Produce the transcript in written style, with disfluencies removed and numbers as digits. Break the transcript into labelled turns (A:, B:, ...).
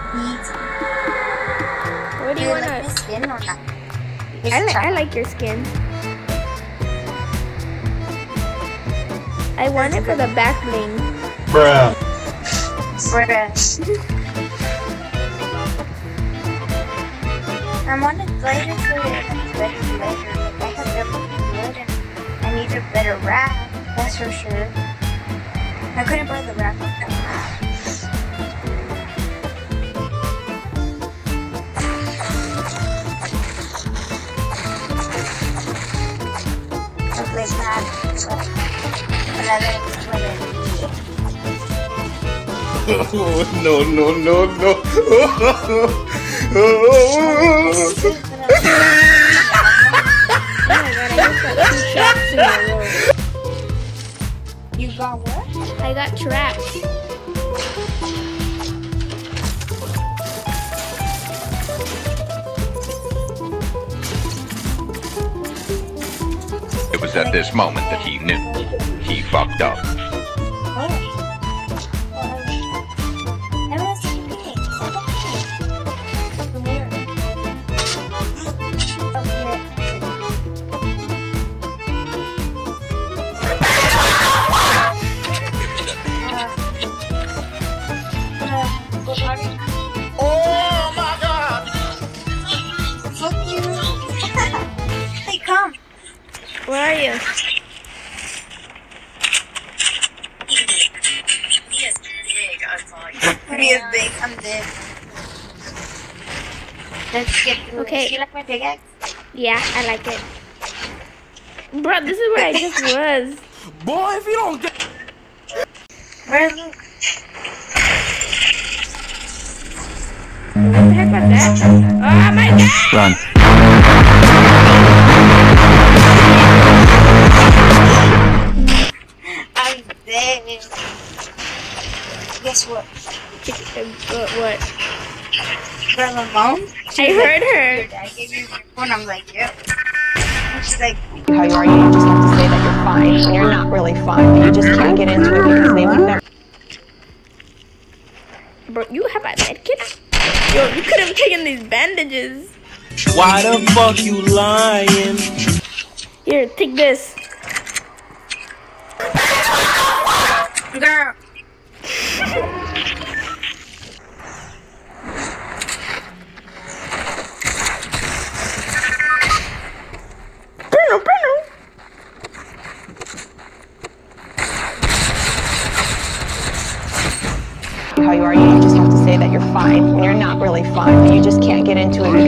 A: What do you want?
B: Like my skin or not?
A: I like your skin. I want it for the back bling.
C: Bruh.
B: I want it lighter so it's better lighter. Like I have everything good and I need a better wrap, that's for sure. I couldn't buy the wrap of that. Look like that. Another
C: No, no, no, no.
A: Oh my god, I just got 2 traps in a row.
B: You got what?
A: I got traps.
D: It was at this moment that he knew he fucked up.
C: Oh my god!
B: Fuck you! Hey, come!
A: Where are you?
B: He is big, I'm dead. Let's get through
A: Okay.
B: it. Do you like my pickaxe?
A: Yeah, I like it. Bro, this is where I just was.
C: Boy, if you don't get...
B: Where's Luke?
A: What the heck was that? Oh my god!
D: Run.
B: I'm dead. Guess what?
A: What?
B: Grandma mom?
A: I heard her.
B: Your dad gave me my phone. I'm like, yep. And she's like,
E: How you are, you just have to say that you're fine when you're not really fine, but you just can't get into it because they would never.
A: Bro, you have a med kit? Yo, you could have taken these bandages.
C: Why the fuck you lying?
A: Here, take this.
B: girl.
E: How you are, you just have to say that you're fine when you're not really fine, but you just can't get into it